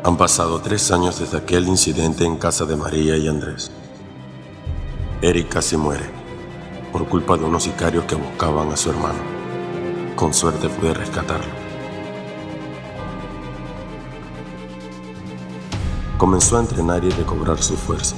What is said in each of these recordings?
Han pasado 3 años desde aquel incidente en casa de María y Andrés. Eric casi muere por culpa de unos sicarios que buscaban a su hermano. Con suerte pude rescatarlo. Comenzó a entrenar y recobrar su fuerza.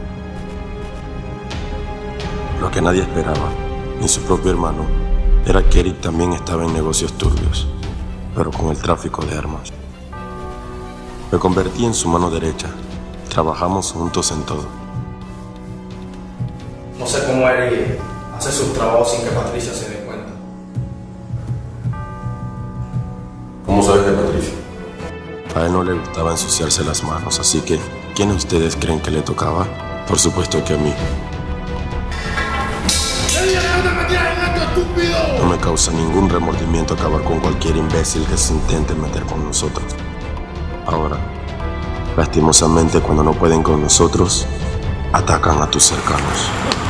Lo que nadie esperaba, ni su propio hermano, era que Eric también estaba en negocios turbios, pero con el tráfico de armas. Me convertí en su mano derecha. Trabajamos juntos en todo. No sé cómo Eric hace sus trabajos sin que Patricia se dé cuenta. ¿Cómo sabes de Patricia? A él no le gustaba ensuciarse las manos, así que ¿quién de ustedes creen que le tocaba? Por supuesto que a mí. No me causa ningún remordimiento acabar con cualquier imbécil que se intente meter con nosotros. Ahora, lastimosamente, cuando no pueden con nosotros, atacan a tus cercanos.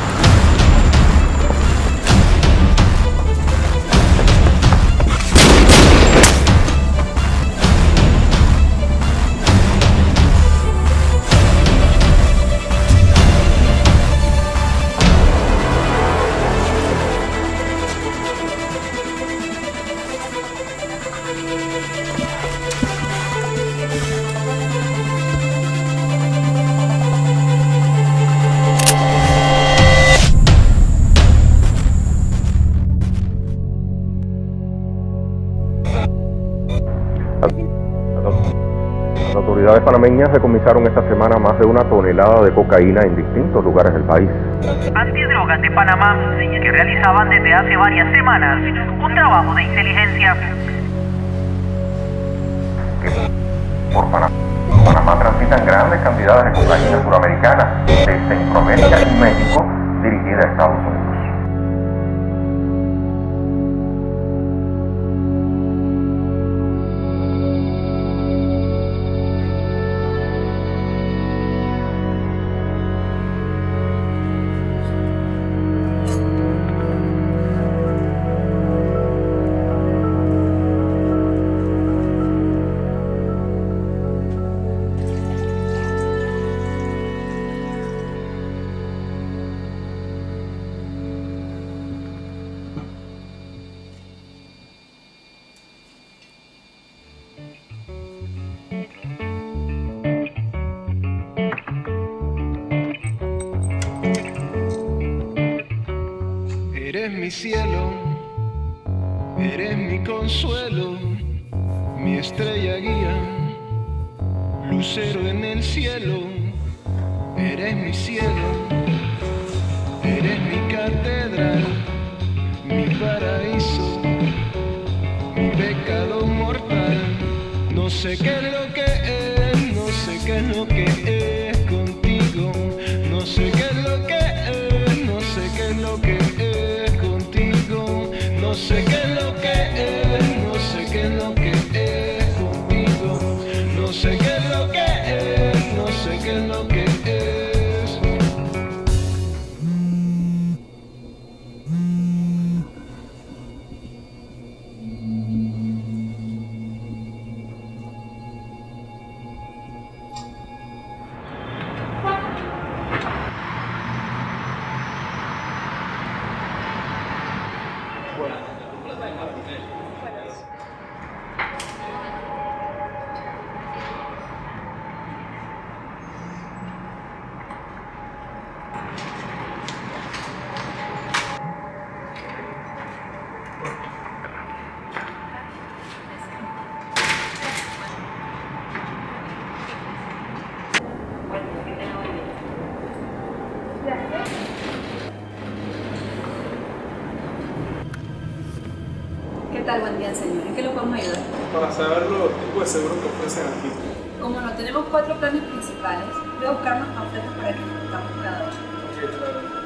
Las autoridades panameñas decomisaron esta semana más de 1 tonelada de cocaína en distintos lugares del país. Antidrogas de Panamá, que realizaban desde hace varias semanas un trabajo de inteligencia. Por Panamá transitan grandes cantidades de cocaína suramericana de Centroamérica y México dirigida a Estados Unidos. Eres mi cielo, eres mi consuelo, mi estrella guía, lucero en el cielo. Eres mi cielo, eres mi catedral, mi paraíso, mi pecado mortal. No sé qué es lo que es, no sé qué es lo que es contigo. No sé qué es lo que es, no sé qué es lo que es contigo. No sé qué es lo que es, no sé qué es lo que es contigo. No sé qué es lo que es, no sé qué es lo que es. ¿Qué tal? Buen día, señor. ¿En qué lo podemos ayudar? Para saber los tipos de seguros que ofrecen aquí. Como no tenemos 4 planes principales, voy a buscar unas ofertas para que discutamos cada uno. Ok, claro.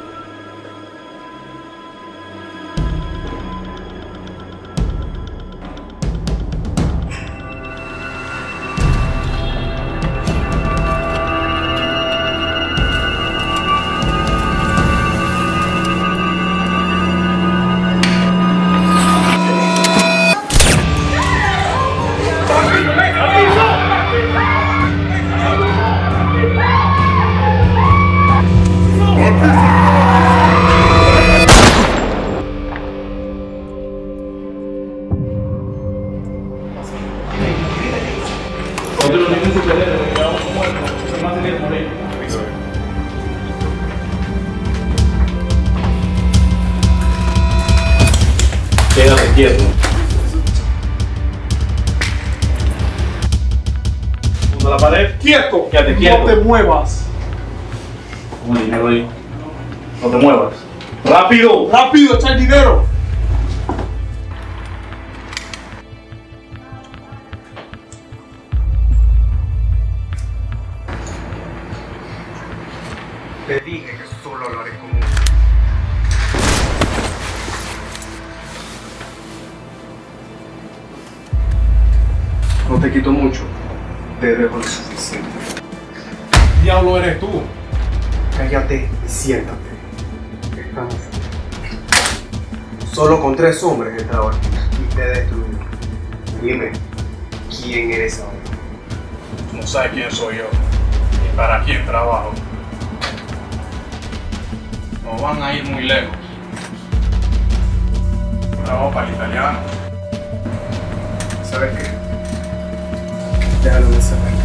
superhéroe y a un muerto, pero no tenía que morir. Quédate quieto. Junto a la pared. ¡Quieto! Quédate quieto. No te muevas. Pon el dinero ahí. No te muevas. ¡Rápido! ¡Rápido, echa el dinero! Te dije que solo lo haré con uno. No te quito mucho, te dejo lo suficiente. Diablo eres tú. Cállate y siéntate. Estamos solo con 3 hombres he trabajado y te he destruido. Dime, ¿quién eres ahora? Tú no sabes quién soy yo y para quién trabajo. No van a ir muy lejos. Trabajo para el italiano. ¿Sabes qué? Déjalo en esa mente.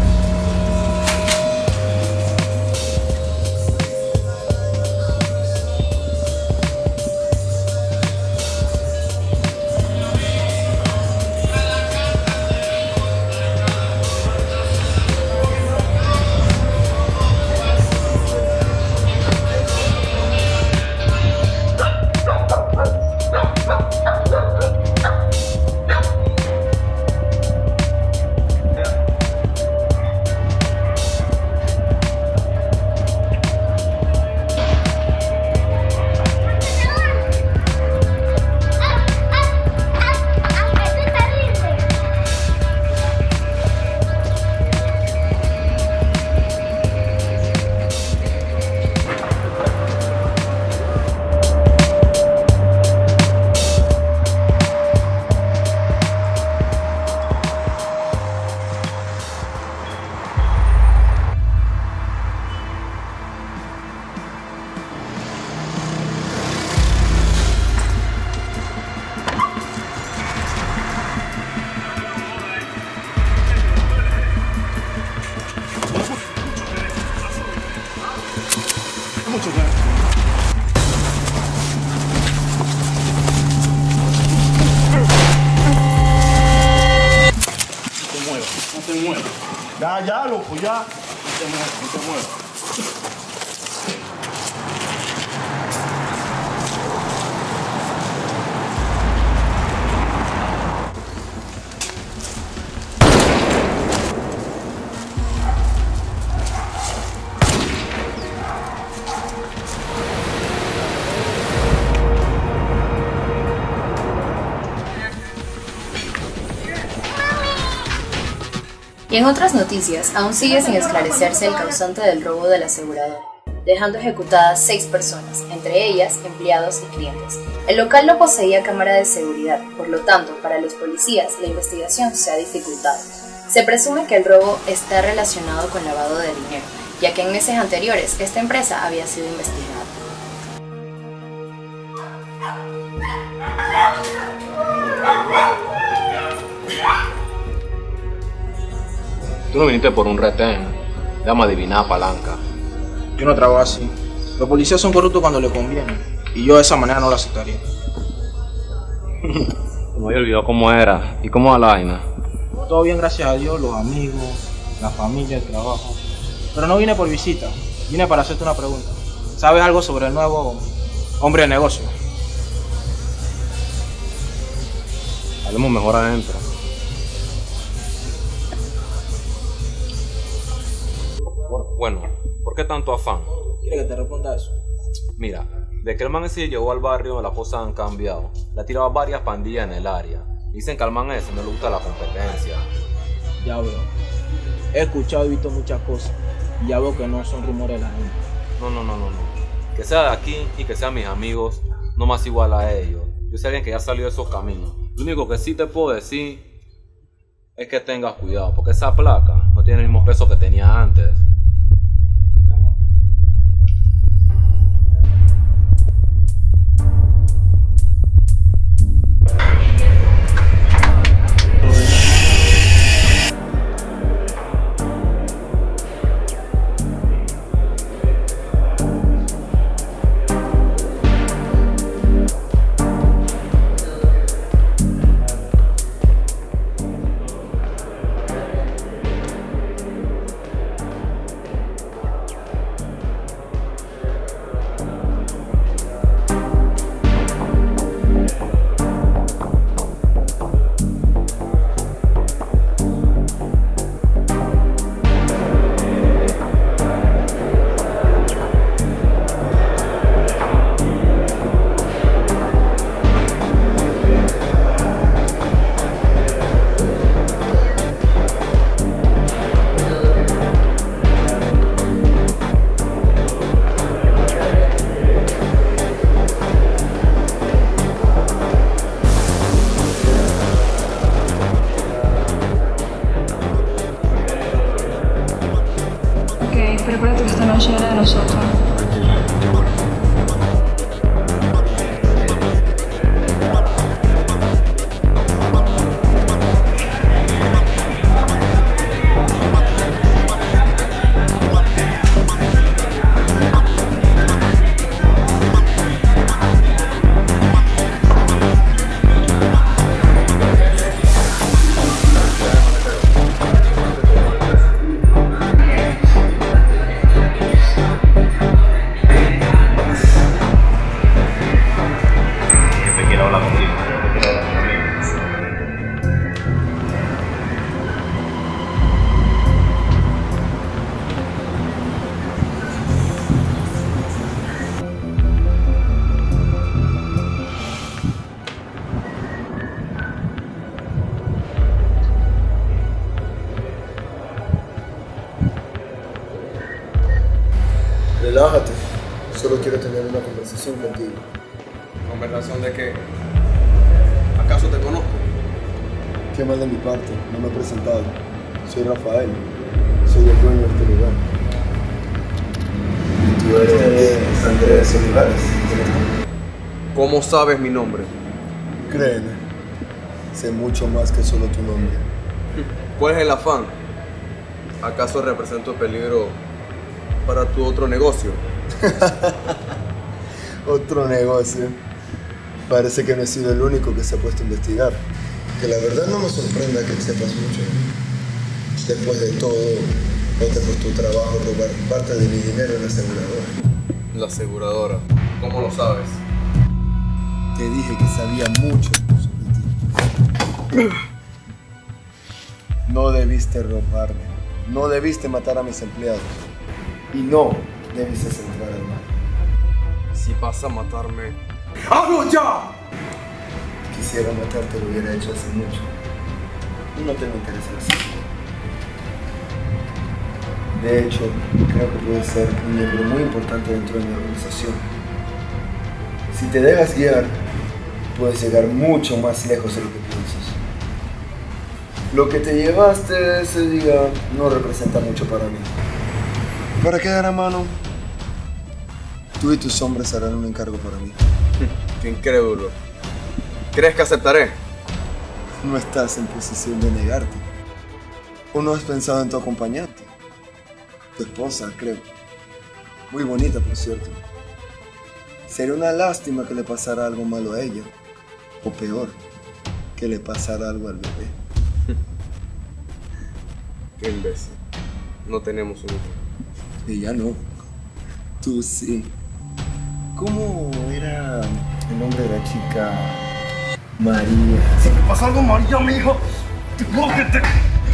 No te muevas. Ya, loco, ya. No te muevas. Y en otras noticias, aún sigue sin esclarecerse el causante del robo del asegurador, dejando ejecutadas 6 personas, entre ellas empleados y clientes. El local no poseía cámara de seguridad, por lo tanto, para los policías la investigación se ha dificultado. Se presume que el robo está relacionado con lavado de dinero, ya que en meses anteriores esta empresa había sido investigada. Tú no viniste por un retén, déjame adivinar palanca. Yo no trabajo así. Los policías son corruptos cuando les conviene, y yo de esa manera no lo aceptaría. Me había olvidado cómo era y cómo va la vaina. Todo bien, gracias a Dios, los amigos, la familia, el trabajo. Pero no vine por visita, vine para hacerte una pregunta. ¿Sabes algo sobre el nuevo hombre de negocio? Hablemos mejor adentro. Bueno, ¿por qué tanto afán? ¿Quieres que te responda eso? Mira, de que el man ese llegó al barrio las cosas han cambiado. Le ha tirado varias pandillas en el área. Dicen que al man ese no le gusta la competencia. Ya veo. He escuchado y visto muchas cosas. Y ya veo que no son rumores de la gente. No. Que sea de aquí y que sean mis amigos, no más igual a ellos. Yo sé alguien que ya salió de esos caminos. Lo único que sí te puedo decir es que tengas cuidado, porque esa placa no tiene el mismo peso que tenía antes. Recuerda que esta noche era de nosotros. Relájate, solo quiero tener una conversación contigo. ¿Conversación de qué? ¿Acaso te conozco? Qué mal de mi parte, no me he presentado. Soy Rafael, soy el dueño de este lugar. Tú eres Andrés Olivares. ¿Cómo sabes mi nombre? Créeme, sé mucho más que solo tu nombre. ¿Cuál es el afán? ¿Acaso represento peligro para tu otro negocio? Otro negocio. Parece que no he sido el único que se ha puesto a investigar. Que la verdad no me sorprenda que sepas mucho. Después de todo, no te costó trabajo robar parte de mi dinero en la aseguradora. La aseguradora. ¿Cómo lo sabes? Te dije que sabía mucho sobre ti. No debiste robarme. No debiste matar a mis empleados. Y no debiste entrar al mar. Si vas a matarme, ¡hazlo ya! Quisiera matarte, lo hubiera hecho hace mucho. No tengo interés en hacerlo. De hecho, creo que puedes ser un miembro muy importante dentro de mi organización. Si te dejas guiar, puedes llegar mucho más lejos de lo que piensas. Lo que te llevaste ese día no representa mucho para mí. ¿Para qué dar a mano? Tú y tus hombres harán un encargo para mí. Qué incrédulo. ¿Crees que aceptaré? No estás en posición de negarte. ¿O no has pensado en tu acompañante? Tu esposa, creo. Muy bonita, por cierto. Sería una lástima que le pasara algo malo a ella. O peor, que le pasara algo al bebé. Qué imbécil. No tenemos un hijo. Ella no. Tú sí. ¿Cómo era el nombre de la chica? María. Si me pasa algo, María, mi hijo, te juro que te...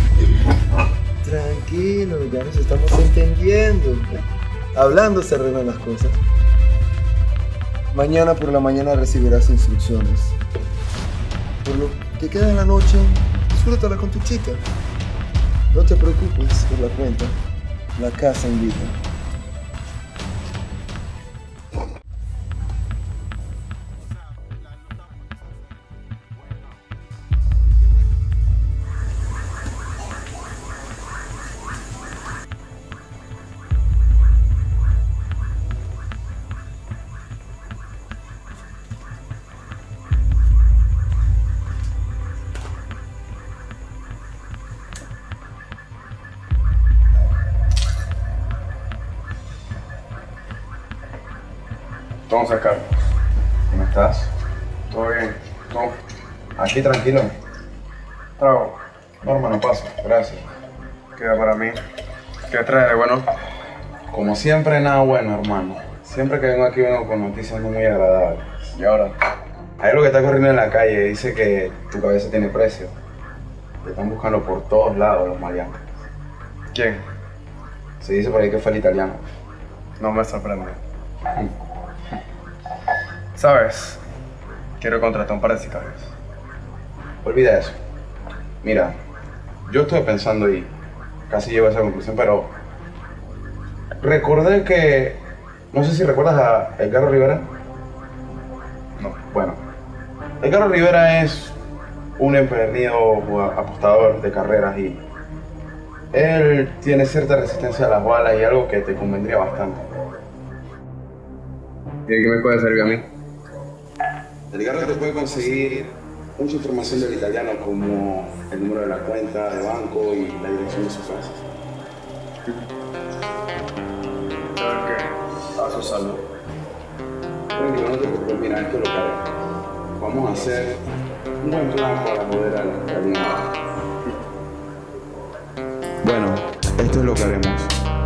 Tranquilo, ya nos estamos entendiendo. Hablando se arreglan las cosas. Mañana por la mañana recibirás instrucciones. Por lo que queda de la noche, disfrútala con tu chica. No te preocupes por la cuenta. La casa invita. Entonces, Carlos, ¿cómo estás? ¿Todo bien? ¿Todo? Aquí tranquilo. Trago. No, hermano, pasa. Gracias. Queda para mí. ¿Qué trae de bueno? Como siempre, nada bueno, hermano. Siempre que vengo aquí vengo con noticias no muy agradables. Y ahora, hay algo que está corriendo en la calle. Dice que tu cabeza tiene precio. Te están buscando por todos lados los maleantes. ¿Quién? Se dice por ahí que fue el italiano. No me sorprende. ¿Sabes? Quiero contratar un par de sicarios. Olvida eso. Mira, yo estuve pensando y casi llego a esa conclusión, pero recordé que... No sé si recuerdas a Edgardo Rivera. No, bueno. Edgardo Rivera es un empedernido apostador de carreras y Él tiene cierta resistencia a las balas y algo que te convendría bastante. ¿Y de qué me puede servir a mí? Edgardo te puede conseguir mucha información del italiano, como el número de la cuenta de banco y la dirección de su casa. ¿Sabes qué? A su salud. Tranquilo, no te preocupes, mira, esto es lo que haremos. Vamos a hacer un buen plan para poder a la línea. Bueno, esto es lo que haremos.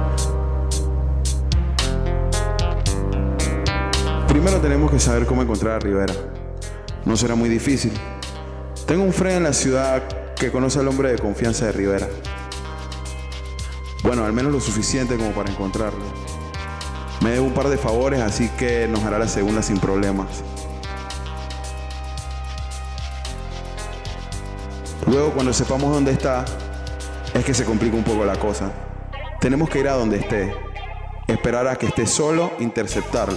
Primero tenemos que saber cómo encontrar a Rivera. No será muy difícil. Tengo un friend en la ciudad que conoce al hombre de confianza de Rivera. Bueno, al menos lo suficiente como para encontrarlo. Me debe un par de favores, así que nos hará la segunda sin problemas. Luego, cuando sepamos dónde está, es que se complica un poco la cosa. Tenemos que ir a donde esté, esperar a que esté solo, interceptarlo.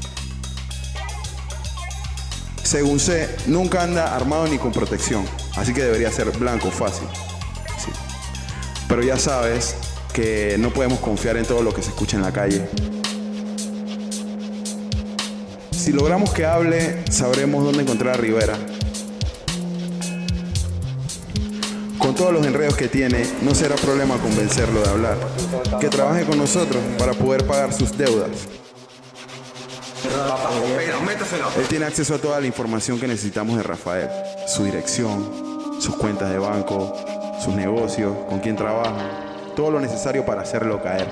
Según sé, nunca anda armado ni con protección, así que debería ser blanco fácil. Sí. Pero ya sabes que no podemos confiar en todo lo que se escucha en la calle. Si logramos que hable, sabremos dónde encontrar a Rivera. Con todos los enredos que tiene, no será problema convencerlo de hablar. Que trabaje con nosotros para poder pagar sus deudas. Él tiene acceso a toda la información que necesitamos de Rafael. Su dirección, sus cuentas de banco, sus negocios, con quién trabaja. Todo lo necesario para hacerlo caer.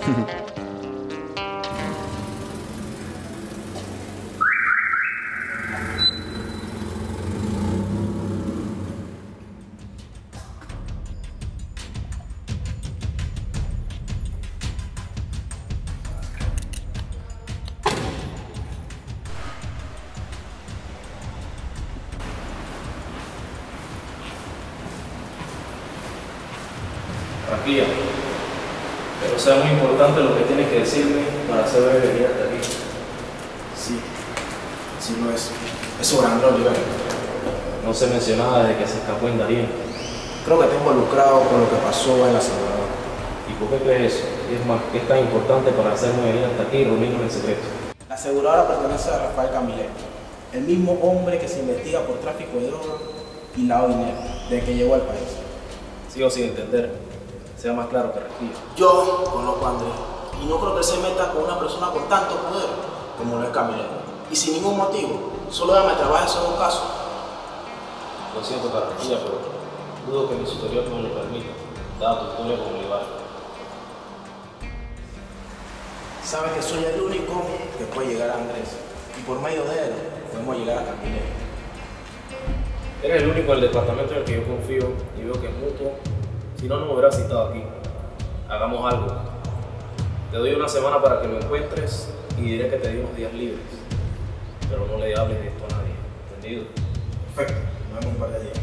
Tranquila, pero sea muy importante lo que tienes que decirme para hacer venir hasta aquí. Sí, sí lo es. Eso grande, Oliver. No se menciona nada desde que se escapó en Darien. Creo que está involucrado con lo que pasó en la aseguradora. ¿Y por qué crees eso? Y es más, ¿qué es tan importante para hacerme venir hasta aquí y reunirnos en secreto? La aseguradora pertenece a Rafael Camilleri, el mismo hombre que se investiga por tráfico de drogas y lavado de dinero desde que llegó al país. Sigo sin entender. Sea más claro que respiro. Yo conozco a Andrés y no creo que se meta con una persona con tanto poder como lo es Camilleri. Y sin ningún motivo, solo déjame trabajar en un caso. Lo siento, Carrasquilla, pero dudo que mi superior no lo permita, dada tu historia como rival. Sabes que soy el único que puede llegar a Andrés y por medio de él podemos llegar a Camilleri. Eres el único del departamento en el que yo confío y veo que es mutuo. Si no, no me hubieras citado aquí. Hagamos algo. Te doy una semana para que lo encuentres y diré que te di unos días libres. Pero no le hables de esto a nadie. ¿Entendido? Perfecto. Nos vemos un par de días.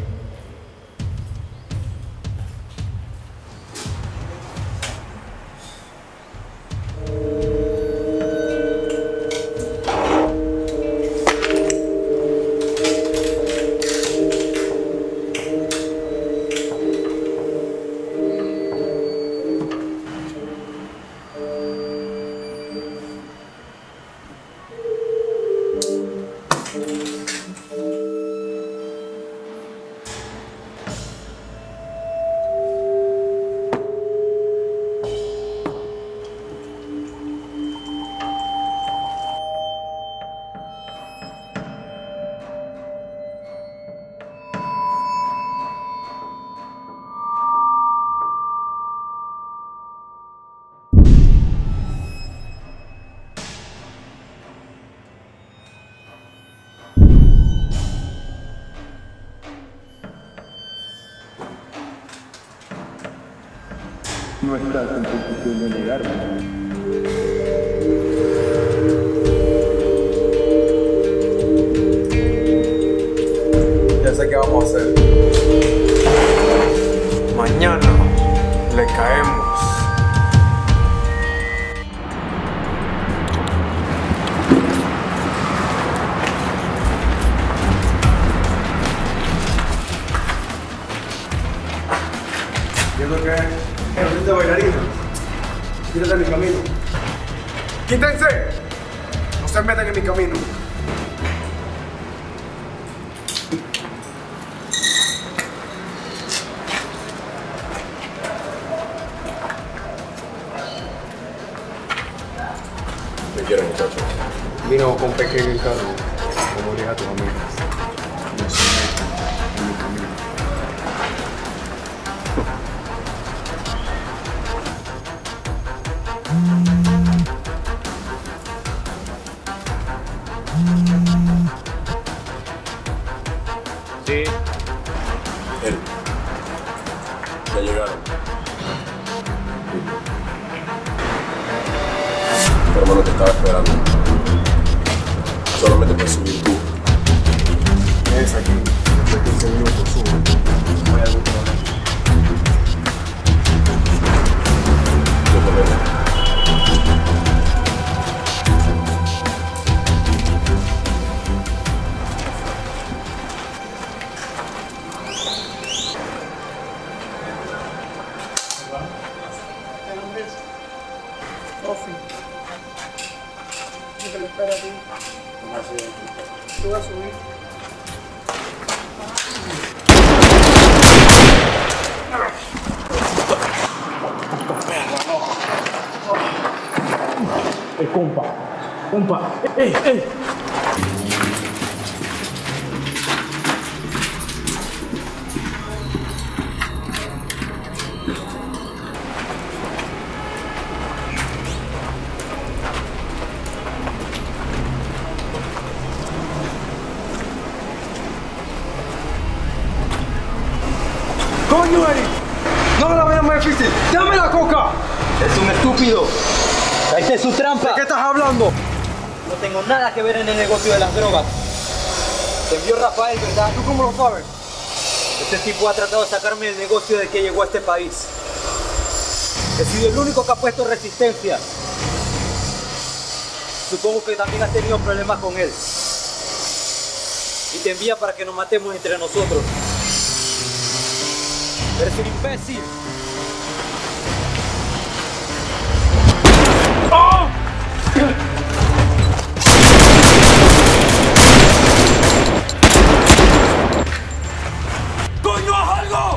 No estás en posición de negarme. Ya sé qué vamos a hacer. Mañana le caemos. ¿Eso qué es? El de bailarina. Quítate de mi camino. ¡Quítense! No se metan en mi camino. ¿Qué quieren, muchachos? Vino con pequeño encargo, como dije a tus amigas. No se metan en mi camino. Sí. Él. Ya llegaron. Tu hermano te estaba esperando. Solamente puedes subir tú. Es aquí. Después de 15 minutos subo. No hay algún problema. No hay problema. Ofi. Yo te lo espero a ti. Tú vas a subir. Compa. ¡Ey! ¡Coño, Eric! ¡No me la vayas más difícil! ¡Dame la coca! Es un estúpido. Esta es su trampa. ¿De qué estás hablando? No tengo nada que ver en el negocio de las drogas. Te envió Rafael, ¿verdad? ¿Tú cómo lo sabes? Este tipo ha tratado de sacarme del negocio de que llegó a este país. He sido el único que ha puesto resistencia. Supongo que también has tenido problemas con él. Y te envía para que nos matemos entre nosotros. Eres un imbécil. ¡Oh! ¡Coño, haz algo!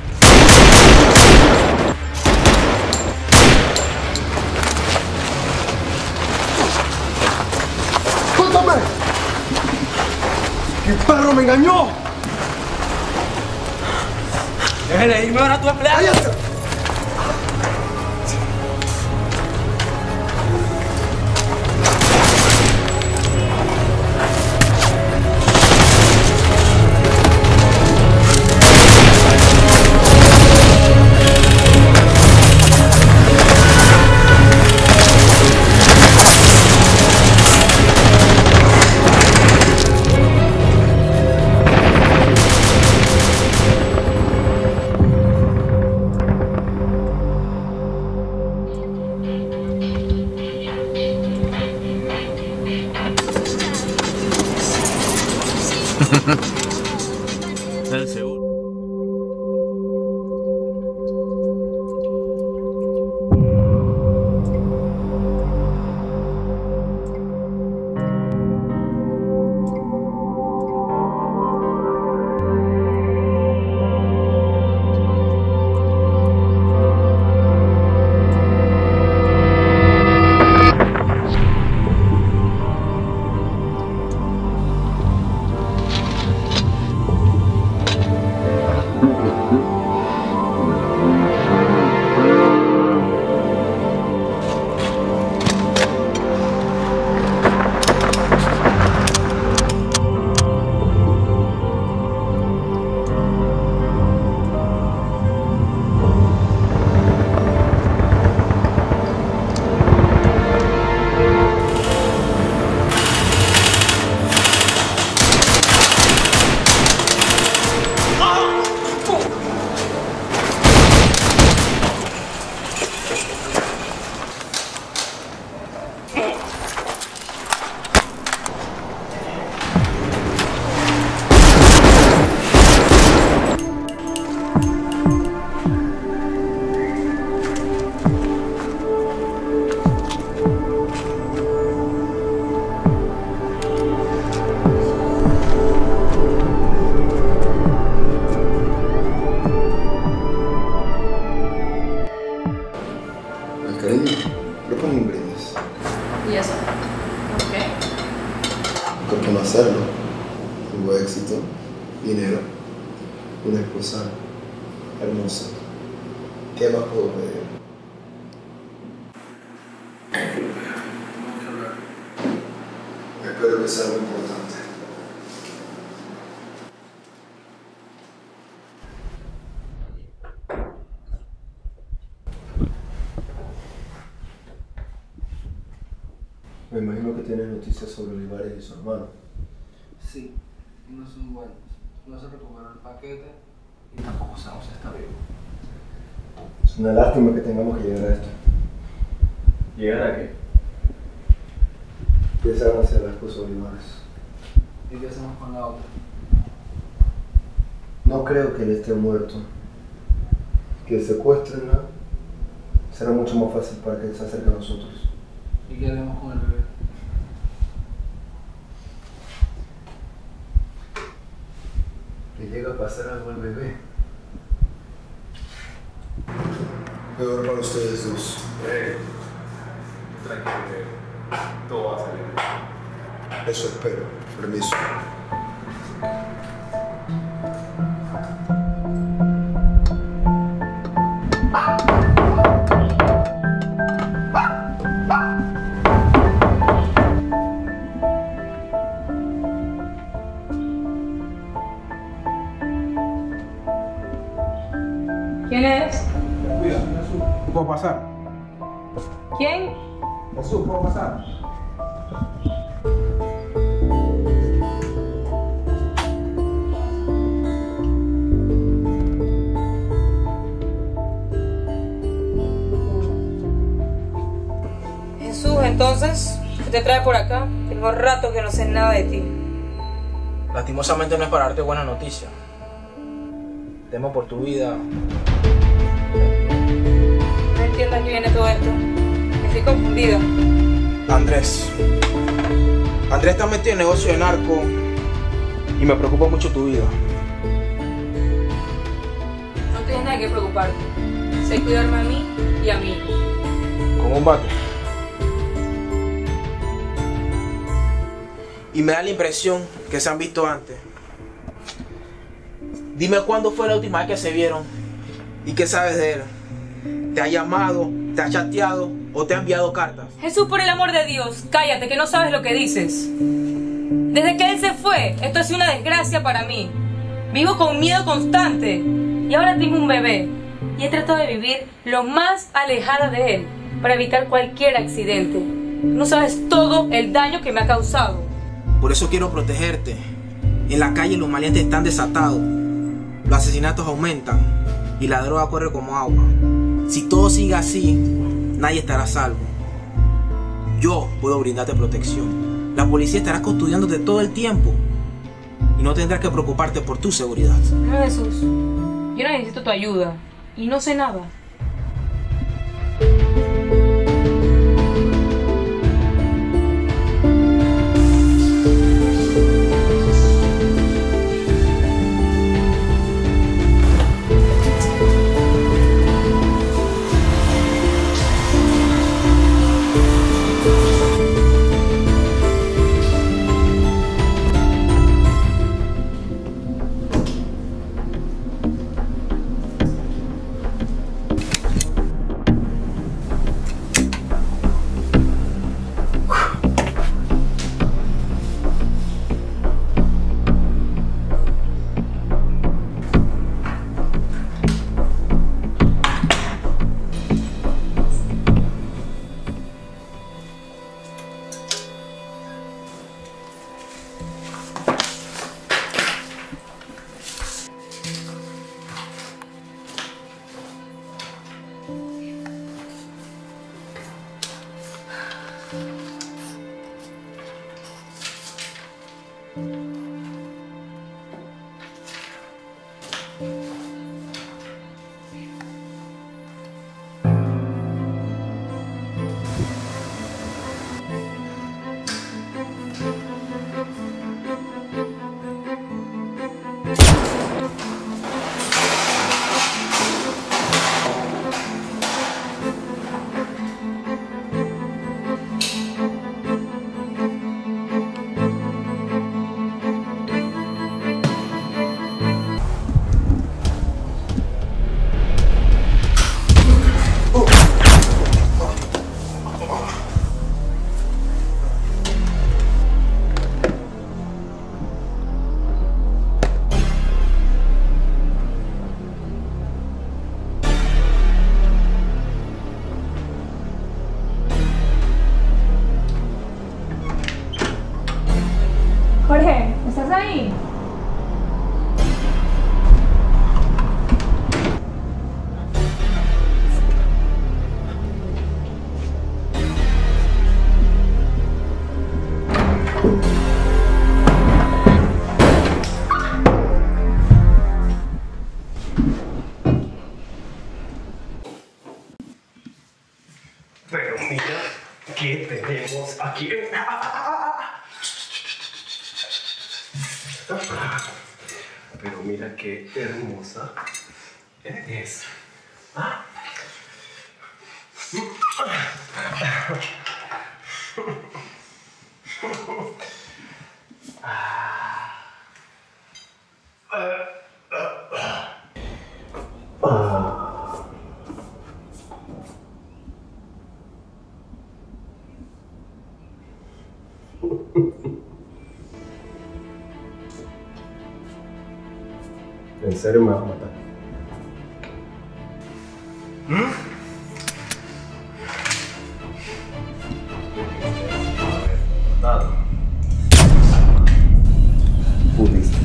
¡Suéltame! ¡Qué perro me engañó! Déjale irme ahora a tu empleado. ¡Cállate! El seguro. hacerlo. Tengo éxito, dinero, una esposa hermosa. ¿Qué más puedo pedir? Espero que sea algo importante. Me imagino que tienes noticias sobre Olivares y su hermano. Sí, y no son buenos. No se recuperó el paquete y tampoco sabemos si está vivo. Es una lástima que tengamos que llegar a esto. ¿Llegar a qué? Empiezan a hacer las cosas Olivares. ¿Y qué hacemos con la otra? No creo que él esté muerto. Que secuéstrenla será mucho más fácil para que él se acerque a nosotros. ¿Y qué haremos con el bebé? ¿Le llega a pasar algo al bebé? Peor para ustedes dos. Tranquilo, todo va a salir bien. Eso espero. Permiso. ¿Quién es? Cuida, Jesús. ¿Puedo pasar? ¿Quién? Jesús, ¿puedo pasar? Jesús, entonces, ¿qué te trae por acá? Tengo rato que no sé nada de ti. Lastimosamente no es para darte buena noticia. Temo por tu vida. No entiendo a qué viene todo esto. Estoy confundida. Andrés está metido en negocio de narco y me preocupa mucho tu vida. No tienes nada que preocuparte. Sé cuidarme a mí y a mí. Con un bate. Y me da la impresión que se han visto antes. Dime cuándo fue la última vez que se vieron y qué sabes de él. ¿Te ha llamado, te ha chateado o te ha enviado cartas? Jesús, por el amor de Dios, cállate, que no sabes lo que dices. Desde que él se fue, esto ha sido una desgracia para mí. Vivo con miedo constante y ahora tengo un bebé. Y he tratado de vivir lo más alejada de él para evitar cualquier accidente. No sabes todo el daño que me ha causado. Por eso quiero protegerte. En la calle los maleantes están desatados. Los asesinatos aumentan y la droga corre como agua. Si todo sigue así, nadie estará a salvo. Yo puedo brindarte protección. La policía estará custodiándote todo el tiempo y no tendrás que preocuparte por tu seguridad. No, Jesús, yo necesito tu ayuda y no sé nada. Pero mira, ¿qué tenemos aquí? Pero mira qué hermosa es. ¿Ah? ¿En serio me vas a matar? Nada. Pudiste.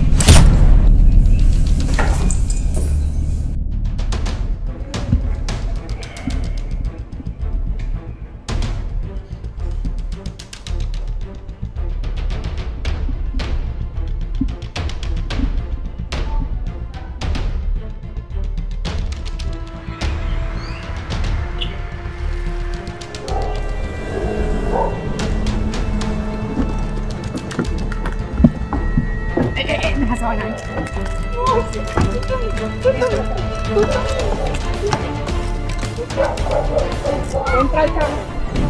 Entra al carro.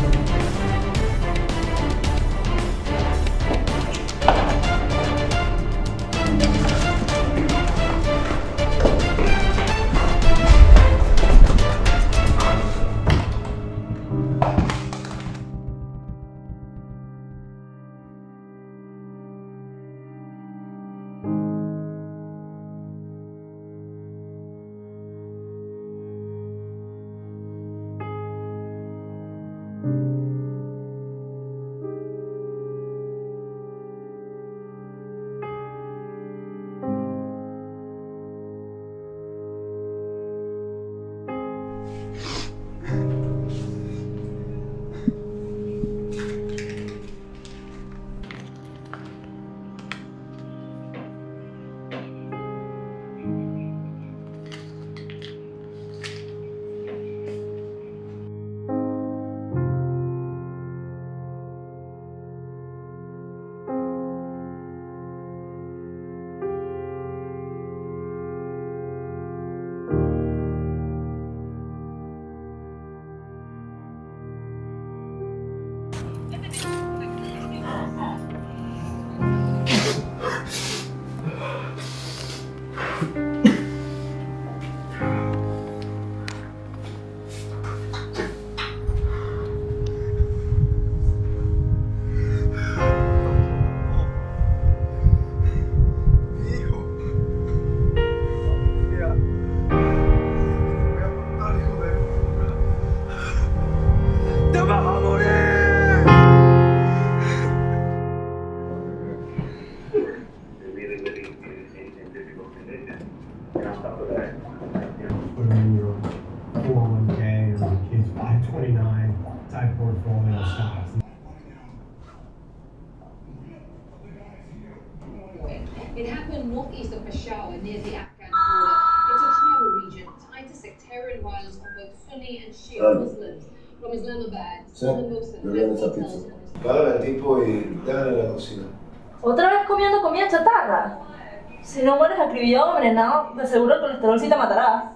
It happened northeast of Peshawar, near the Afghan border. It's a tribal region tied to sectarian violence of both Sunni and Shia Muslims. From Islamabad, Salman Wilson tells us. Págale al tipo y déjale en la cocina. ¿Otra vez comiendo comida chatarra? Si no mueres acribillado o envenenado, de seguro el colesterol sí te matará.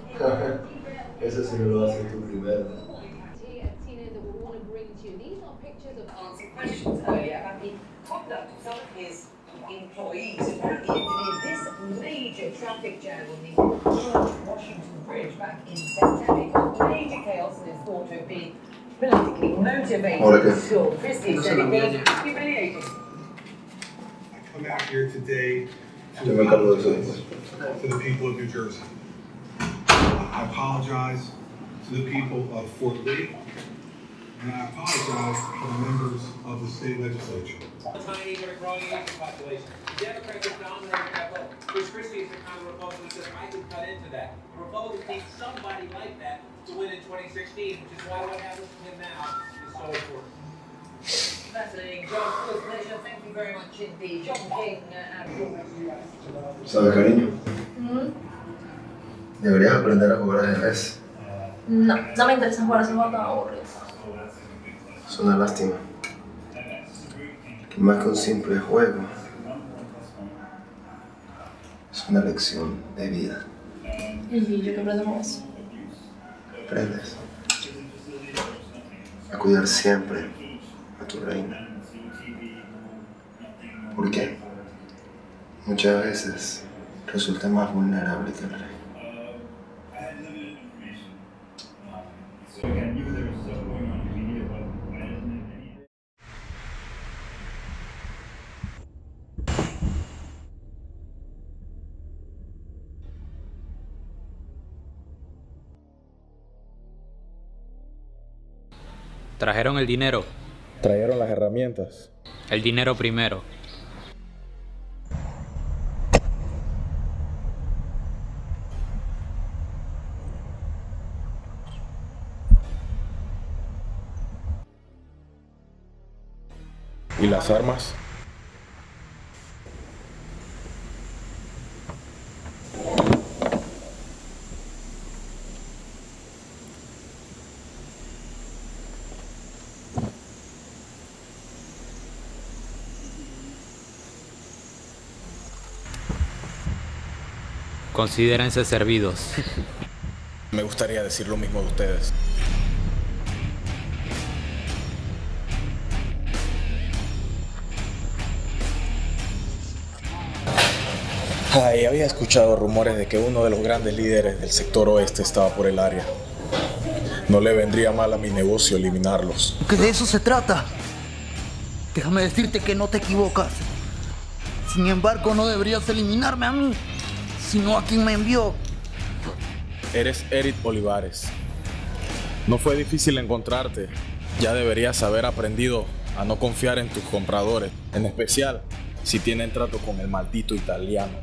Eso sí no lo haces tú primero. Questions earlier about the conduct of some of his employees. Apparently engineered this major traffic jam on the Washington Bridge back in September. Caused major chaos and is thought to have been politically motivated. Sure, Christie said it was humiliating. I come out here today to the people of New Jersey. I apologize to the people of Fort Lee. And I apologize to the members of the state legislature. Tiny but growing Asian population. Democrats are dominating that vote. Chris Christie is the kind of Republican who says, I can cut into that. The Republicans need somebody like that to win in 2016, which is why what happens to him now is so important. Fascinating, John. It was a pleasure. Thank you very much indeed. John King ¿Sabes, cariño? Deberías aprender a jugar ajedrez. No me interesa jugar ese juego tan aburrido. Es una lástima. Que más que un simple juego, es una lección de vida. ¿Y yo qué aprendo con eso? Aprendes a cuidar siempre a tu reina. ¿Por qué? Muchas veces resulta más vulnerable que el rey. Trajeron el dinero. Trajeron las herramientas. El dinero primero. ¿Y las armas? Considérense servidos. Me gustaría decir lo mismo de ustedes. Había escuchado rumores de que uno de los grandes líderes del sector oeste estaba por el área. No le vendría mal a mi negocio eliminarlos. Que de eso se trata. Déjame decirte que no te equivocas. Sin embargo, no deberías eliminarme a mí, sino a quien me envió. Eres Eric Olivares. No fue difícil encontrarte. Ya deberías haber aprendido a no confiar en tus compradores, en especial si tienen trato con el maldito italiano.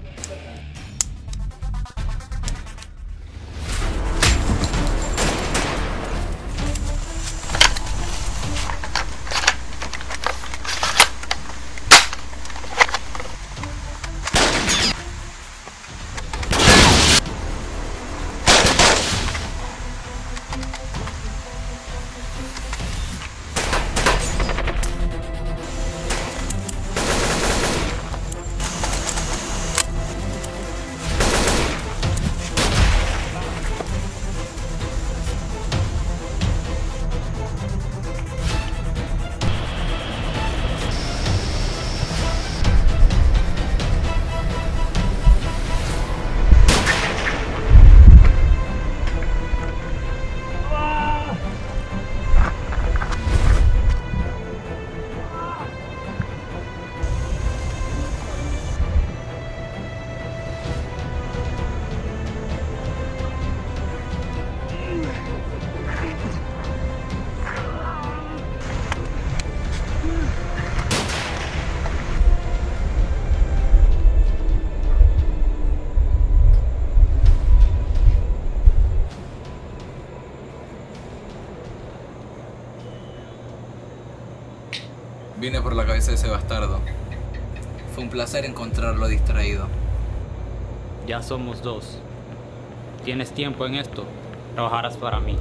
Vine por la cabeza de ese bastardo. Fue un placer encontrarlo distraído. Ya somos dos. ¿Tienes tiempo en esto? Trabajarás para mí.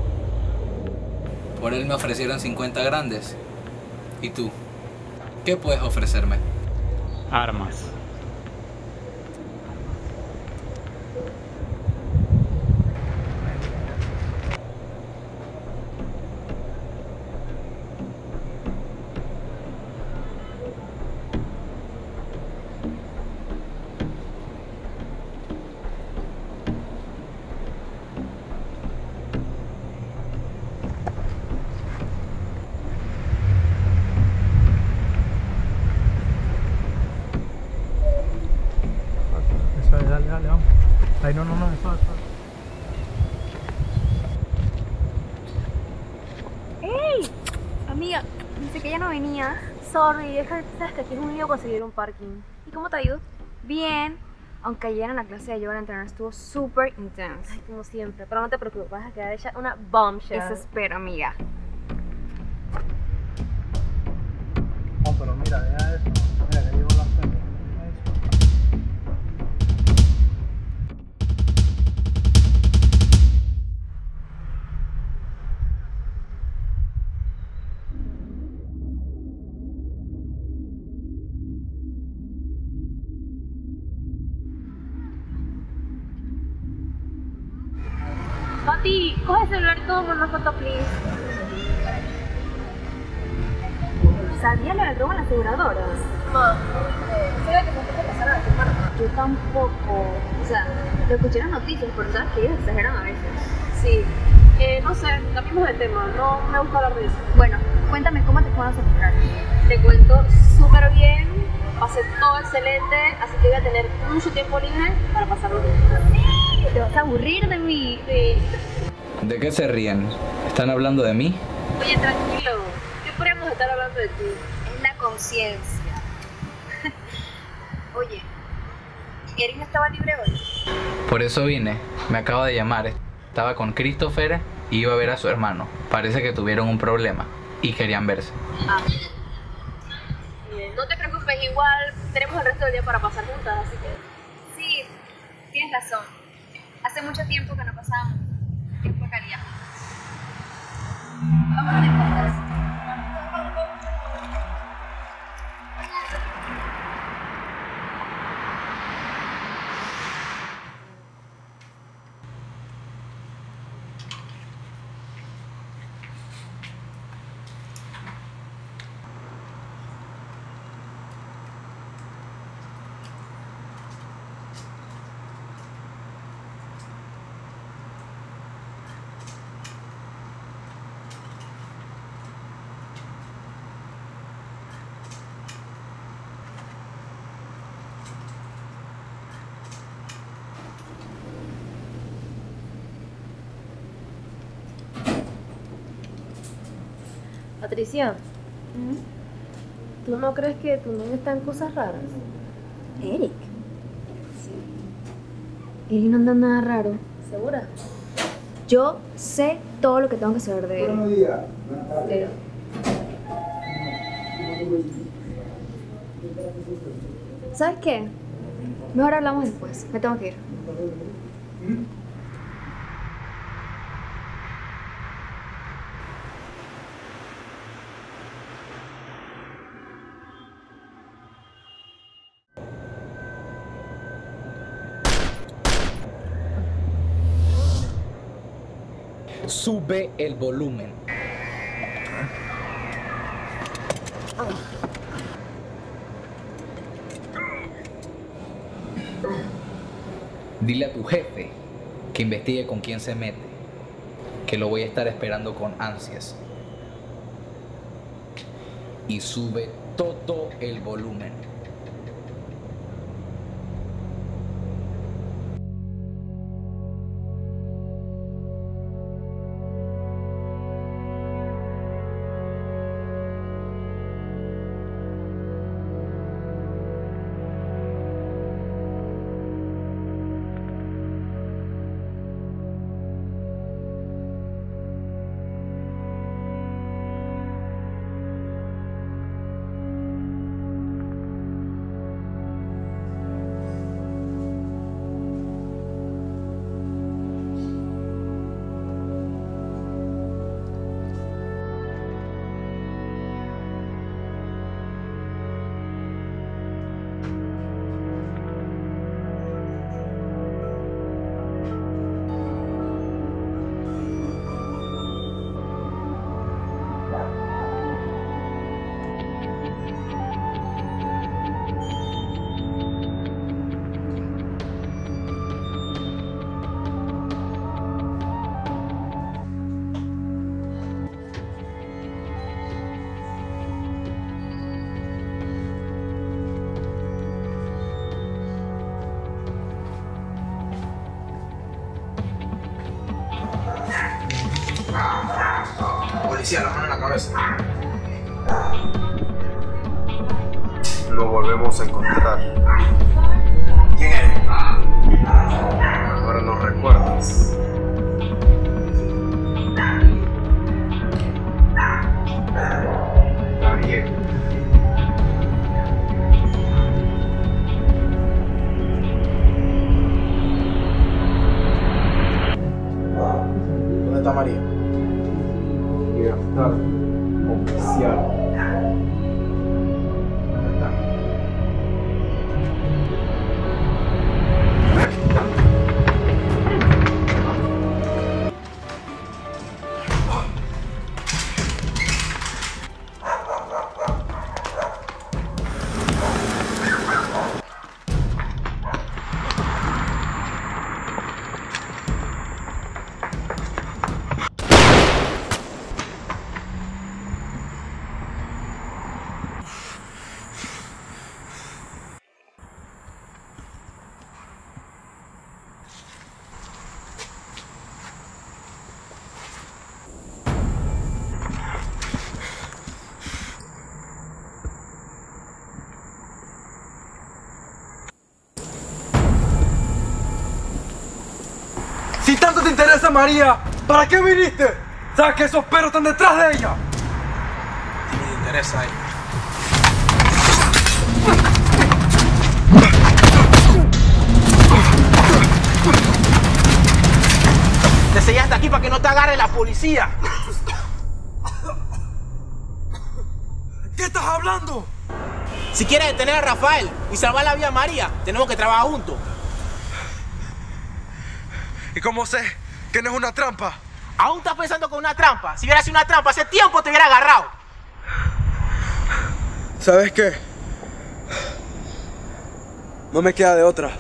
Por él me ofrecieron 50 grandes. ¿Y tú? ¿Qué puedes ofrecerme? Armas. Dale, vamos. Ay, no, eso. ¡Ey! Amiga, dice que ya no venía. Sorry, sabes que aquí es un lío conseguir un parking. ¿Y cómo te ha ido? Bien. Aunque ayer en la clase de yoga el entrenador estuvo súper intenso. Ay, como siempre. Pero no te preocupes, vas a quedar hecha una bombshell. Eso espero, amiga. No, pero mira, deja eso. Mira, que llevo las penas. Coge el celular y toma una foto, please. ¿Sabía lo del robo en las aseguradoras? Ma, ¿sabes que tampoco pasara a tu hermano? Yo tampoco. O sea, lo escuché en las noticias, pero sabes que ellos exageran a veces. Sí. No sé, cambiemos de tema. No me gusta hablar de eso. Bueno, cuéntame cómo te fueron a secuestrar. Te cuento súper bien. Pasé todo excelente, así que voy a tener mucho tiempo libre para pasarlo bien. Sí, te vas a aburrir de mí. Sí. ¿De qué se ríen? ¿Están hablando de mí? Oye, tranquilo. ¿Qué podríamos estar hablando de ti? Es la conciencia. Oye, ¿Eric no estaba libre hoy? Por eso vine. Me acaba de llamar. Estaba con Christopher y iba a ver a su hermano. Parece que tuvieron un problema y querían verse. Ah. No te preocupes, igual tenemos el resto del día para pasar juntas, así que... Sí, tienes razón. Hace mucho tiempo que no pasábamos tiempo de calidad. Vámonos de compras. Patricia, ¿tú no crees que tu novio está en cosas raras? ¿Eric? Sí. Eric no anda nada raro. ¿Segura? Yo sé todo lo que tengo que saber de él. Buenos días. ¿Sabes qué? Mejor hablamos después. Me tengo que ir. Sube el volumen. Dile a tu jefe que investigue con quién se mete, que lo voy a estar esperando con ansias. Y sube todo el volumen. Policía, la mano en la cabeza. Lo volvemos a encontrar. ¿Quién eres? Ahora nos recuerdas. Está bien. ¿Dónde está María? Libertad oficial. ¿Dónde está? tanto te interesa María, ¿para qué viniste? ¿Sabes que esos perros están detrás de ella? A mí me interesa ella. Te sellaste aquí para que no te agarre la policía. ¿Qué estás hablando? Si quieres detener a Rafael y salvar la vida a María, tenemos que trabajar juntos. ¿Y cómo sé que no es una trampa? Aún estás pensando que es una trampa. Si hubiera sido una trampa, hace tiempo te hubiera agarrado. ¿Sabes qué? No me queda de otra.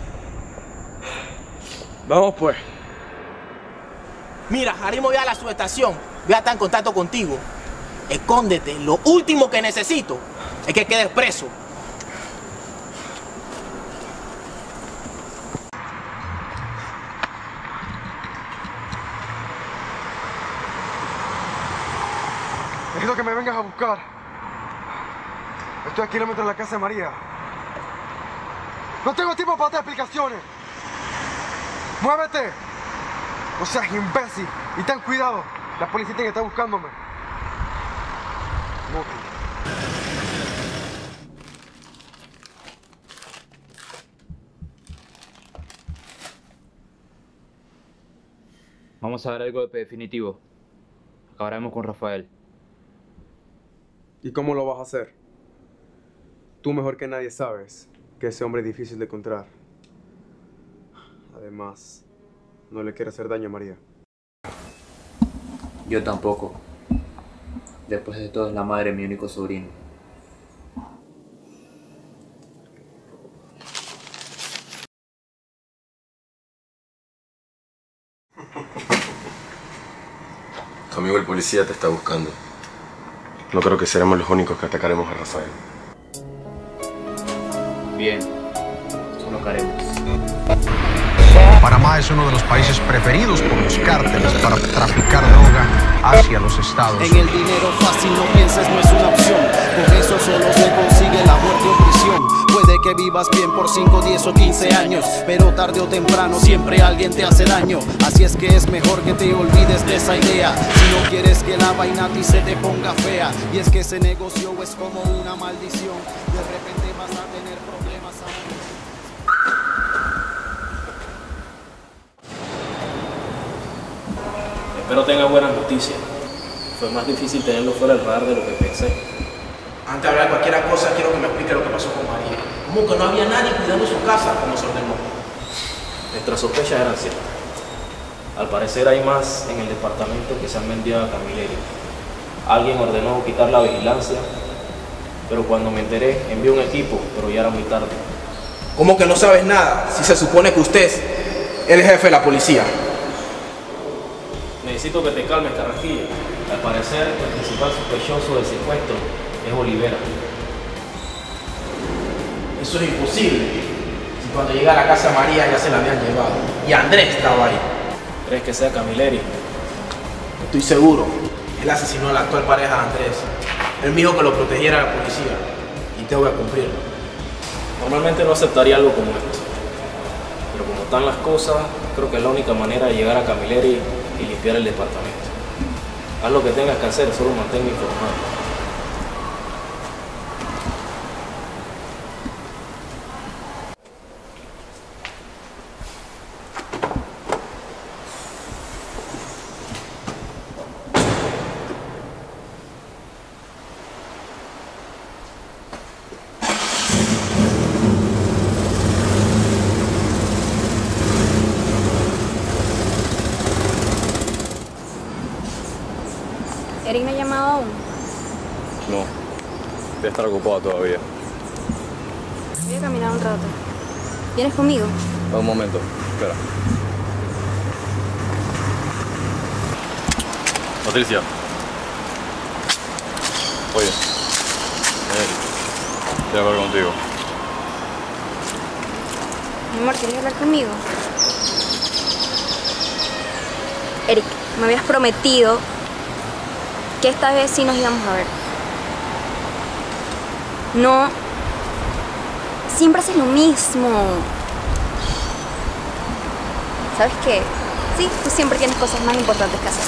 Vamos pues. Mira, ahora mismo voy a la subestación. Voy a estar en contacto contigo. Escóndete. Lo último que necesito es que quedes preso. Necesito que me vengas a buscar. Estoy a kilómetros de la casa de María. No tengo tiempo para darte explicaciones. ¡Muévete! No seas imbécil. Y ten cuidado. La policía tiene que estar buscándome. No. Vamos a dar el golpe definitivo. Acabaremos con Rafael. ¿Y cómo lo vas a hacer? Tú mejor que nadie sabes que ese hombre es difícil de encontrar. Además, no le quiere hacer daño a María. Yo tampoco. Después de todo es la madre de mi único sobrino. Tu amigo el policía te está buscando. No creo que seremos los únicos que atacaremos a Rafael. Bien, eso lo haremos. Panamá es uno de los países preferidos por los cárteles para traficar droga hacia los Estados Unidos. En el dinero fácil no pienses, no es una opción. Con eso solo se consigue la muerte o prisión. Puede que vivas bien por 5, 10 o 15 años, pero tarde o temprano siempre alguien te hace daño. Así es que es mejor que te olvides de esa idea, si no quieres que la vaina a ti se te ponga fea. Y es que ese negocio es como una maldición. De repente vas a tener problemas ahora. Espero tenga buenas noticias. Fue más difícil tenerlo fuera del radar de lo que pensé. Antes de hablar de cualquier cosa, quiero que me explique lo que pasó con María. ¿Cómo que no había nadie cuidando su casa como se ordenó? Nuestras sospechas eran ciertas. Al parecer hay más en el departamento que se han vendido a Camilleri. Alguien ordenó quitar la vigilancia, pero cuando me enteré envié un equipo, pero ya era muy tarde. ¿Cómo que no sabes nada si se supone que usted es el jefe de la policía? Necesito que te calmes, Carrasquilla. Al parecer, el principal sospechoso del secuestro es Olivera. Eso es imposible. Si cuando llega a la casa de María ya se la habían llevado. Y Andrés estaba ahí. ¿Crees que sea Camilleri? Estoy seguro. Él asesinó a la actual pareja de Andrés. Él me dijo que lo protegiera la policía. Y tengo que cumplirlo. Normalmente no aceptaría algo como esto. Pero como están las cosas, creo que es la única manera de llegar a Camilleri y limpiar el departamento. Haz lo que tengas que hacer, solo manténme informado. ¿Eric me ha llamado aún? No, debe estar ocupado todavía. Voy a caminar un rato. ¿Vienes conmigo? Un momento, espera. Patricia. Oye. Quiero hablar contigo. Mi amor, ¿quieres hablar conmigo? Eric, me habías prometido que esta vez sí nos íbamos a ver. No. Siempre haces lo mismo. ¿Sabes qué? Sí, tú siempre tienes cosas más importantes que hacer.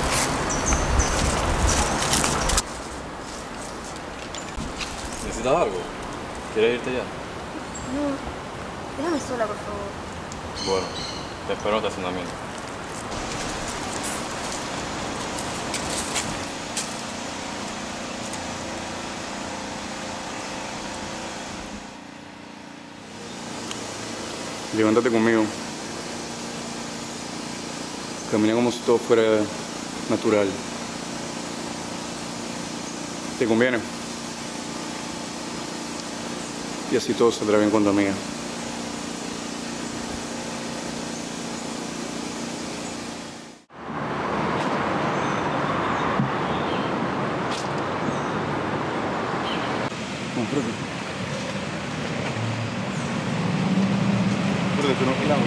¿Necesitas algo? ¿Quieres irte ya? No, déjame sola, por favor. Bueno, te espero en el estacionamiento. Levántate conmigo. Camina como si todo fuera natural. ¿Te conviene? Y así todo saldrá bien con tu amiga. Espérate, no quilamos.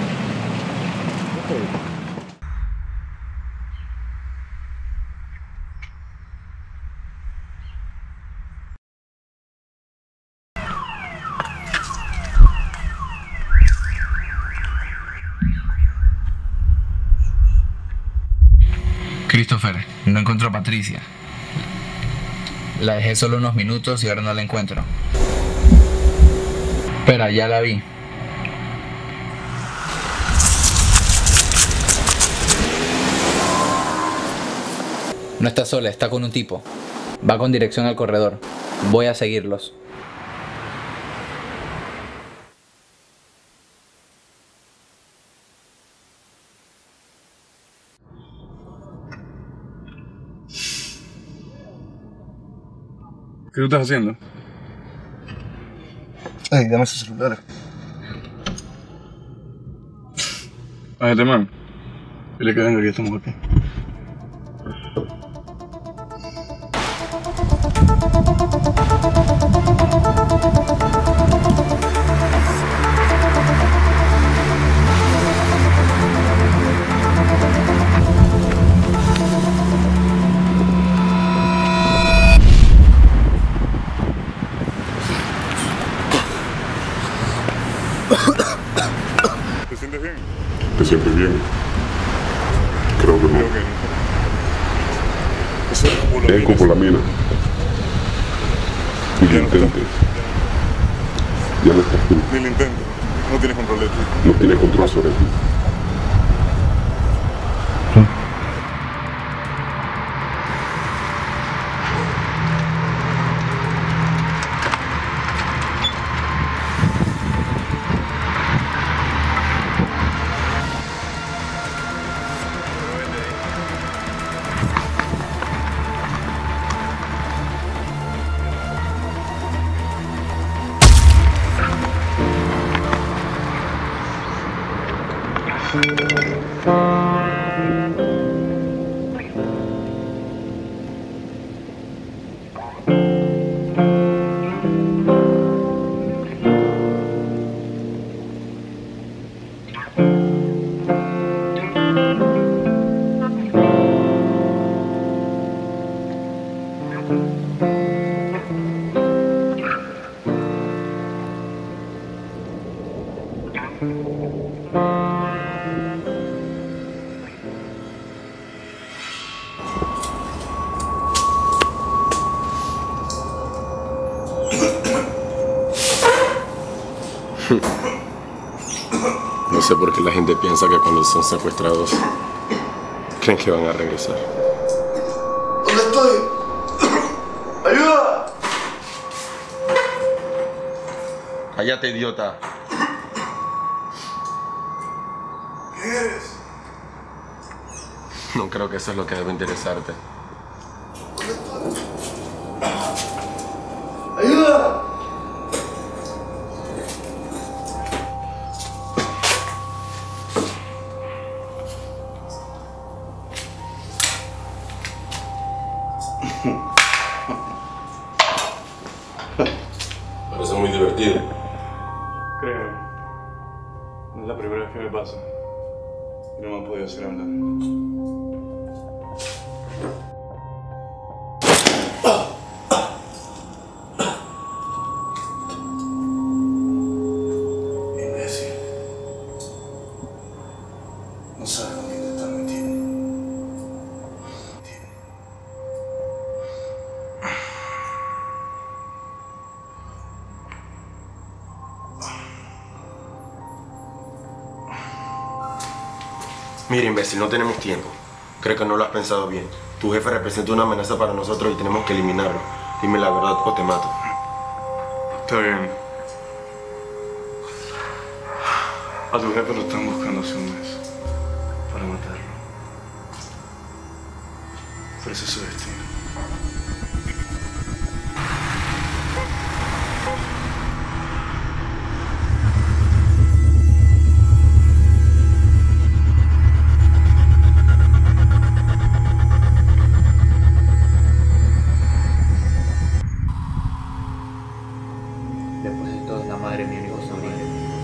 Christopher, no encuentro a Patricia. La dejé solo unos minutos y ahora no la encuentro. Espera, ya la vi. No está sola, está con un tipo. Va con dirección al corredor. Voy a seguirlos. ¿Qué tú estás haciendo? Ay, dame ese celular. A este man. Dile que venga, que ya estamos aquí. ¿Te sientes bien? ¿Te sientes bien? Creo que no. Eso es Es copolamina. Ni lo intentes. Ya no estás tú. Ni lo intento. No tienes control de ti. No tienes control sobre ti. No sé por qué la gente piensa que cuando son secuestrados creen que van a regresar. ¿Dónde estoy? ¡Ayuda! Cállate, idiota. ¿Quién eres? No creo que eso es lo que debe interesarte. ¡Ayuda! Parece muy divertido. Créeme, no es la primera vez que me pasa. Y no me han podido hacer hablar. Imbécil. No sabes con quién te estás Mira, imbécil, no tenemos tiempo. Creo que no lo has pensado bien. Tu jefe representa una amenaza para nosotros y tenemos que eliminarlo. Dime la verdad o te mato. Está bien. A tu jefe lo están buscando hace un mes para matarlo. Pero ese es su destino. Depositó en la madre de mi único sobrino.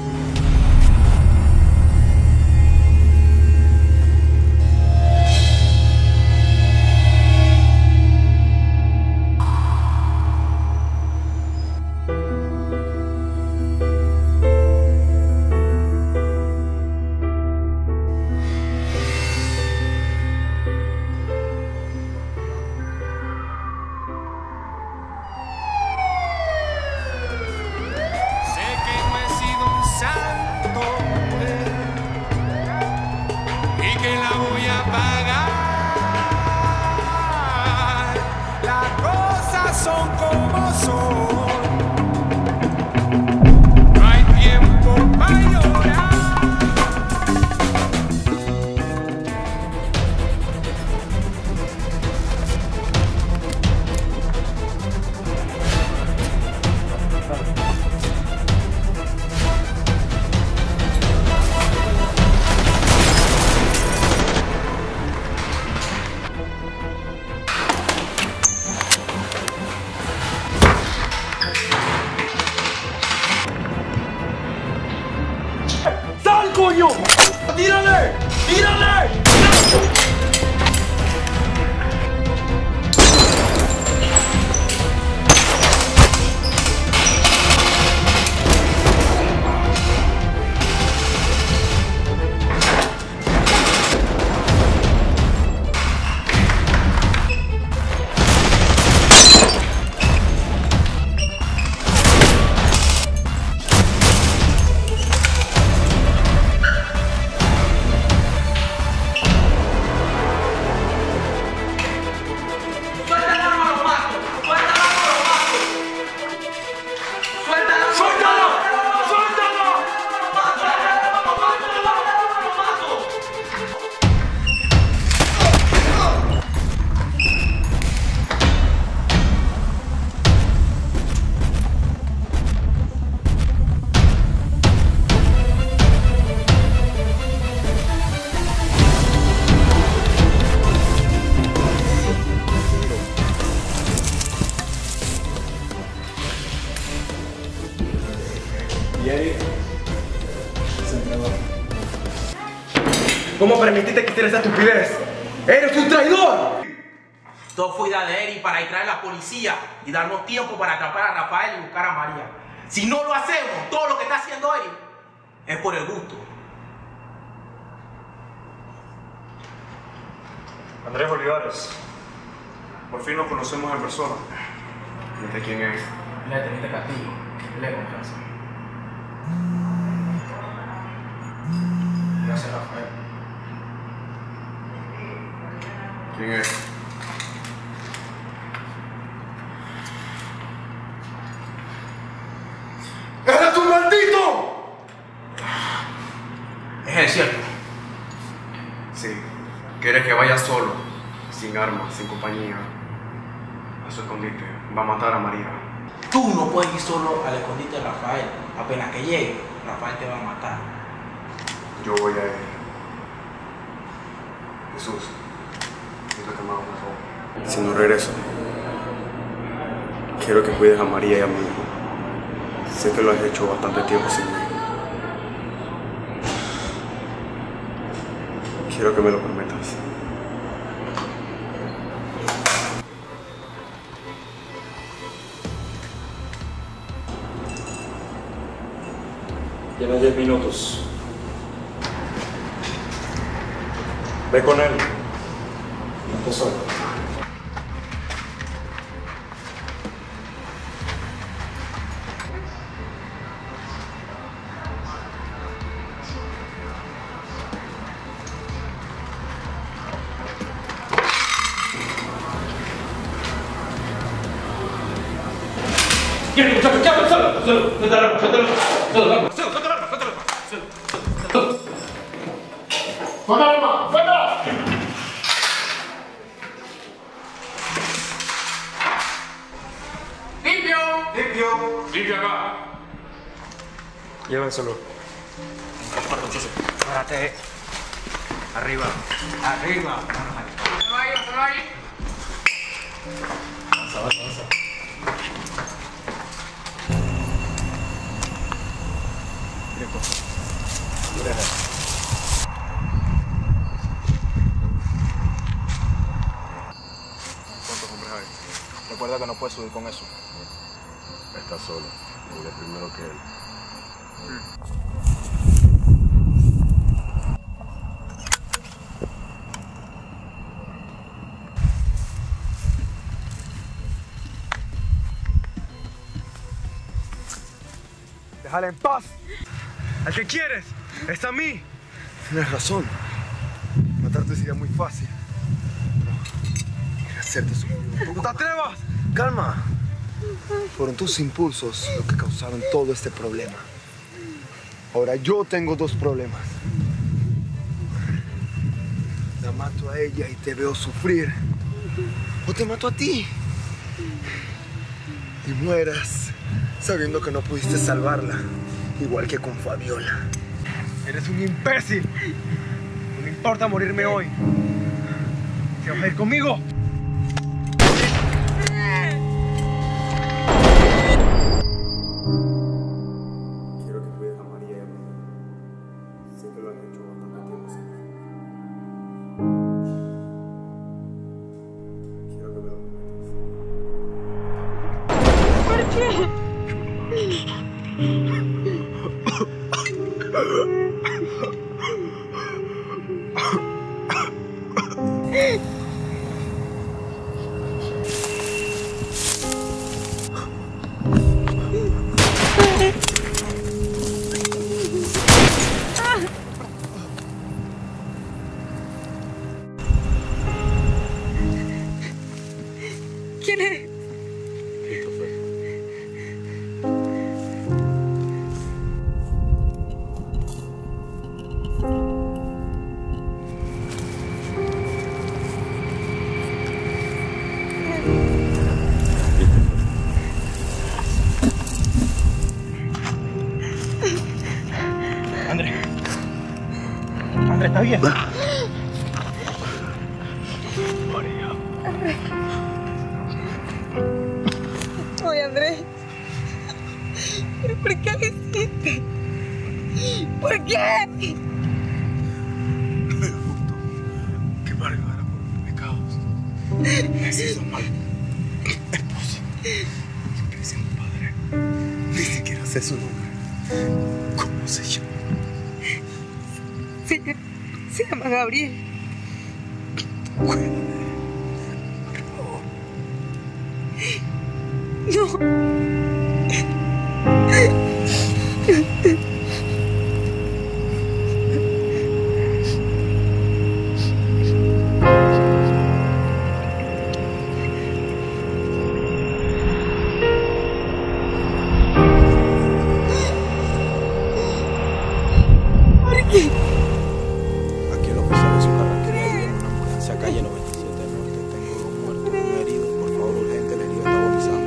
Y que la voy a pagar. Las cosas son como son. No hay tiempo para llorar. ¡Sal, coño! ¡Tírale! ¡Tírale! ¿Cómo permitiste que hiciera esa estupidez? ¡Eres un traidor! Todo fue idea de Eric para distraer a la policía y darnos tiempo para atrapar a Rafael y buscar a María. Si no lo hacemos, todo lo que está haciendo Eric es por el gusto. Andrés Olivares. Por fin nos conocemos en persona. ¿Viste quién es? Le teniente Castillo, le de confianza. Gracias, Rafael. ¿Quién es? ¡Eres un maldito! Es el cierto. Sí. ¿Quieres que vaya solo, sin armas, sin compañía, a su escondite? Va a matar a María. Tú no puedes ir solo al escondite de Rafael. Apenas que llegue, Rafael te va a matar. Yo voy a ir. Jesús, necesito que me hagas un favor. Si no regreso, quiero que cuides a María y a mi hijo. Sé que lo has hecho bastante tiempo sin mí. Quiero que me lo prometas. Tienes 10 minutos. Ve con él. No te solo. ¿Quieres muchachos? ¡Chao! ¡Solo! ¡Suelta el arma! ¡Suelta el arma! ¡Suelta el arma! ¡Suelta el arma! ¡Suelta! ¡Limpio! ¡Limpio! ¡Limpio acá! Llévenselo. Párate. Arriba. Arriba. ¡Solo ahí! ¡Solo ahí! Avanza. ¿Cuántos hombres hay? Recuerda que no puedes subir con eso. Está solo. Iré primero que él. Déjala en paz. ¿Al que quieres? Es a mí. Tienes razón. Matarte sería muy fácil. Quiero hacerte sufrir un poco. ¡No te atrevas! Calma. Fueron tus impulsos lo que causaron todo este problema. Ahora yo tengo dos problemas. La mato a ella y te veo sufrir. O te mato a ti. Y mueras sabiendo que no pudiste salvarla. Igual que con Fabiola. Eres un imbécil. No me importa morirme hoy. ¿Te vas a ir conmigo? Quiero que cuides a María y a mí. Sé que lo han hecho bastante tiempo sin mí. Quiero que me lo prometas. ¿Por qué? ¿Quién es? Andrés, ¿está bien? Oye, Andrés. ¿Pero por qué lo hiciste? ¿Por qué? No me justo que pagara por mis pecados. Me hizo mal. Esposo. Siempre hice un padre. Ni siquiera sé su nombre. ¿Cómo se llama? Se llama Gabriel. Cuídate. Por favor. No. ¿Por qué? Aquí el oficial de su carretera y en una ambulancia calle 97 Norte. Tengo 2 muertos, 1 herido. Por favor, urgente, el herido está agonizando.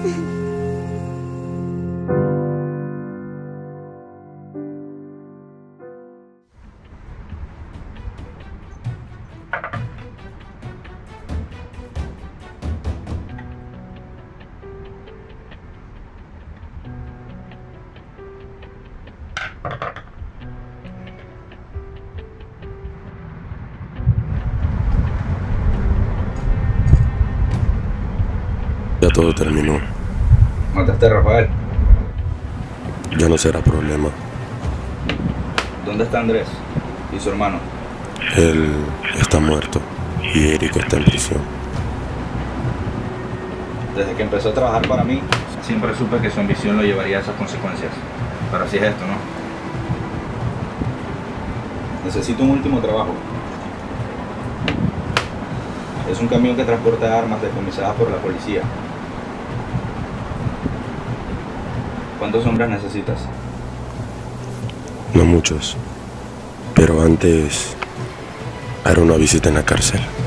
Ya todo terminó. ¿Mataste a Rafael? Ya no será problema. ¿Dónde está Andrés y su hermano? Él está muerto y Eric está en prisión. Desde que empezó a trabajar para mí, siempre supe que su ambición lo llevaría a esas consecuencias. Pero así es esto, ¿no? Necesito un último trabajo. Es un camión que transporta armas decomisadas por la policía. ¿Cuántos hombres necesitas? No muchos, pero antes haré una visita en la cárcel.